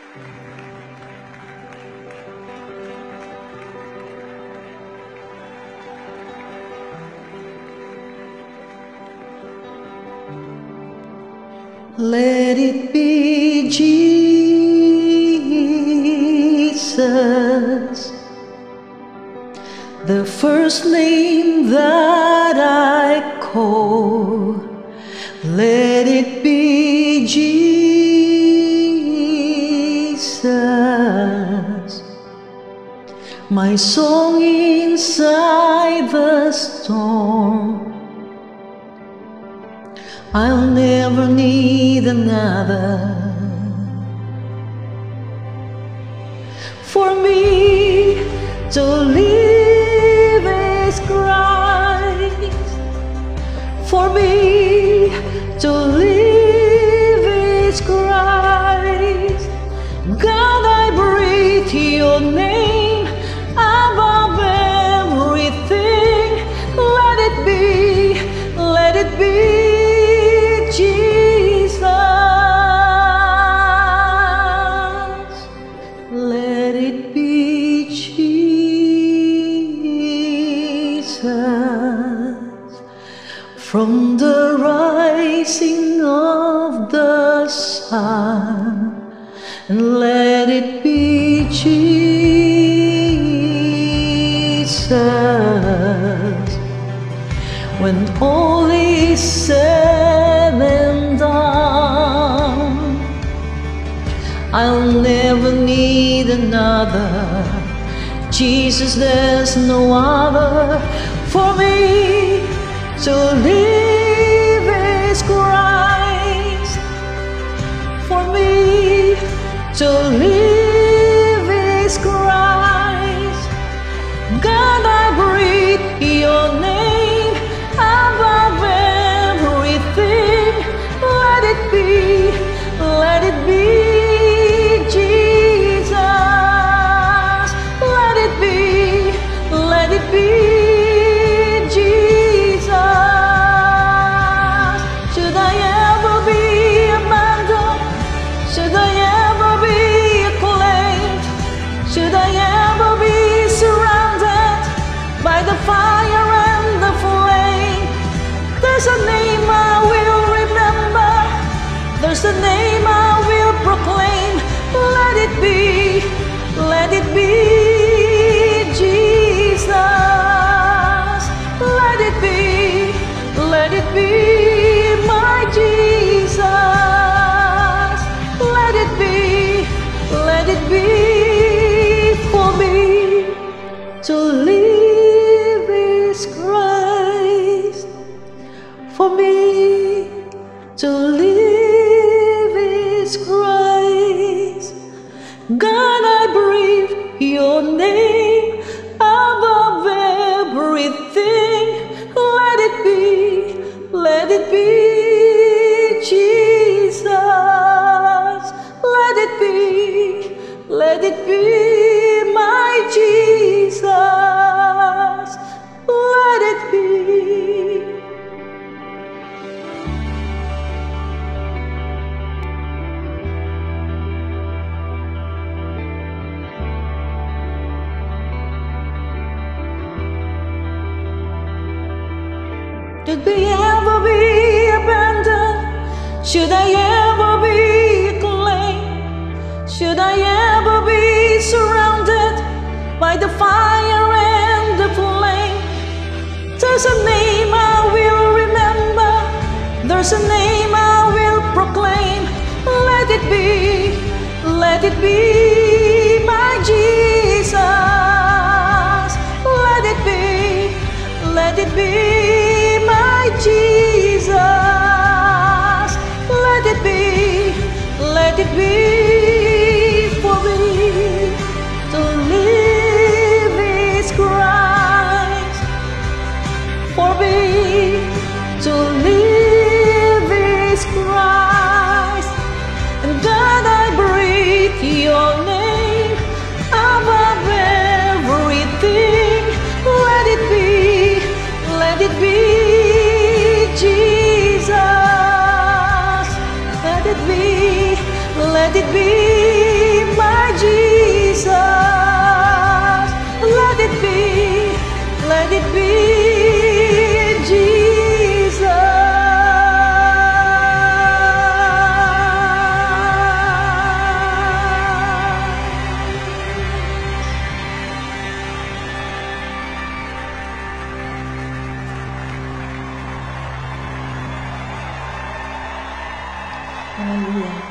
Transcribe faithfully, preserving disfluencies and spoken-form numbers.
Let it be Jesus, the first name that I call. Let it be Jesus, my song inside the storm. I'll never need another. For me to live is Christ. For me to live is Christ. God, I breathe your name above everything. Let it be, let it be Jesus. Let it be Jesus. From the rising of the sun, and let it be Jesus. When all is said and done, I'll never need another. Jesus, there's no other. For me to live is Christ. For me to live is Christ. God, I breathe your name above everything. Let it be, let it be Jesus. Let it be, let it be Jesus. Should I ever be abandoned? Should I ever be acclaimed? Should I ever be surrounded by the fire and the flame? There's a name I will remember. There's a name I will proclaim. Let it be, let it be Jesus. Let it be, let it be my Jesus. Let it be, let it be for me to live is Christ. For me to live is Christ. God, I breathe your name above everything. Let it be, let it be Jesus. Let it be, let it be my Jesus. Let it be. Should I ever be abandoned? Should I ever be acclaimed? Should I ever be surrounded by the fire and the flame? There's a name I will remember. There's a name I will proclaim. Let it be, let it be my Jesus. Let it be, let it be Jesus. Let it be, let it be for me to live is Christ. For me to live is Christ. And God, I breathe your name above everything. Let it be, let it be Jesus. Let it be, let it be Hallelujah.